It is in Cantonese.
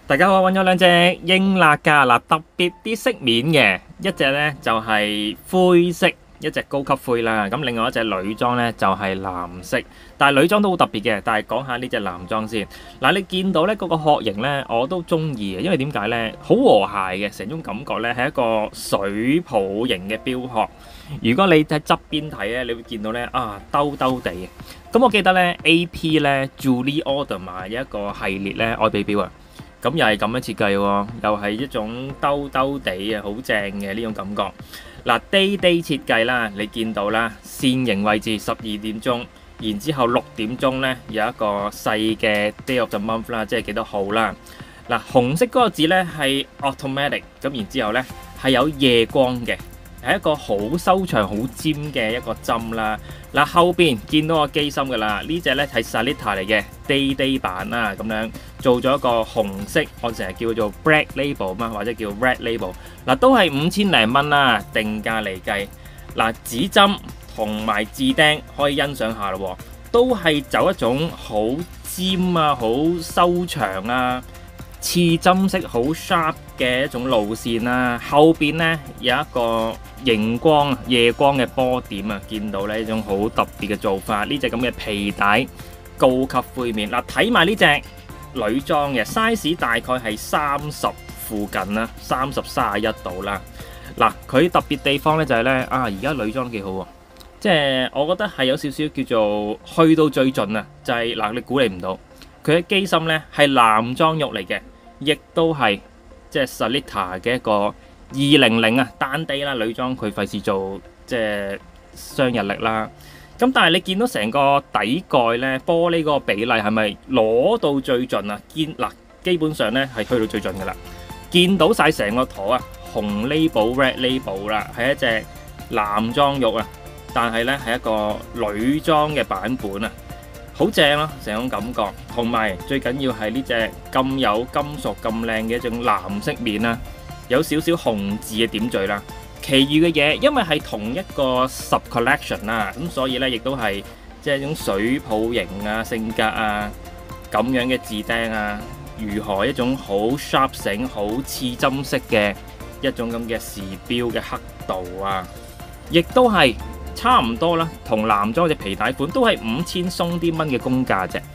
大家好，我揾咗兩隻英辣㗎嗱，特別啲色面嘅，一隻呢就係灰色，一隻高級灰啦。咁另外一隻女裝呢就係藍色，但係女裝都好特別嘅。但係講下呢隻男裝先嗱，你見到呢嗰個殼型呢，我都中意嘅，因為點解呢？好和諧嘅，成種感覺呢係一個水泡型嘅錶殼。如果你喺側邊睇呢，你會見到呢兜兜地嘅。咁我記得呢 AP 呢 Julie Audemars 有一個系列呢愛彼錶啊。咁又係咁樣設計喎，又係一種兜兜地啊，好正嘅呢種感覺。嗱，day 設計啦，你見到啦，線形位置12點鐘，然之後6點鐘呢有一個細嘅 day of the month 啦，即係幾多號啦。嗱，紅色嗰個字呢係 automatic，咁然之後呢係有夜光嘅，係一個好修長、好尖嘅一個針啦。嗱，後邊見到個機芯㗎啦，呢隻呢係 Sellita 嚟嘅 day 版啦，咁樣做咗一個紅色，我成日叫做 black label 嘛，或者叫 red label。嗱，都係5000零蚊啦，定價嚟計。嗱，指針同埋字釘可以欣賞下咯，都係走一種好尖啊、好修長啊、刺針式好 sharp 嘅一種路線啦。後邊呢有一個熒光夜光嘅波點啊，見到呢一種好特別嘅做法。呢隻咁嘅皮帶高級灰面嗱，睇埋呢隻女裝嘅 size 大概係30附近啦，30、31度啦。嗱，佢特別地方呢就係呢，而家女裝都幾好喎，即係我覺得係有少少叫做去到最盡啊，就係嗱，你估你唔到佢嘅機芯呢係男裝肉嚟嘅，亦都係即係 Sellita 嘅一個200啊，單地啦，女裝佢費事做即係雙日曆啦。咁但係你見到成個底蓋呢，玻璃嗰個比例係咪攞到最盡啊？基本上呢係去到最盡噶啦，見到晒成個坨啊，紅 label、red label 啦，係一隻男裝肉啊，但係呢係一個女裝嘅版本啊，好正咯，成種感覺。同埋最緊要係呢隻咁有金屬咁靚嘅一種藍色面啊，有少少紅字嘅點綴啦。其餘嘅嘢，因為係同一個 sub collection 啦，咁所以咧亦都係即係一種水泡型啊、性格啊咁樣嘅字釘啊，如何一種好 sharp 醒、好刺針式嘅一種咁嘅時標嘅刻度啊，亦都係差唔多啦，同男裝隻皮帶款都係5000鬆啲蚊嘅公價啫。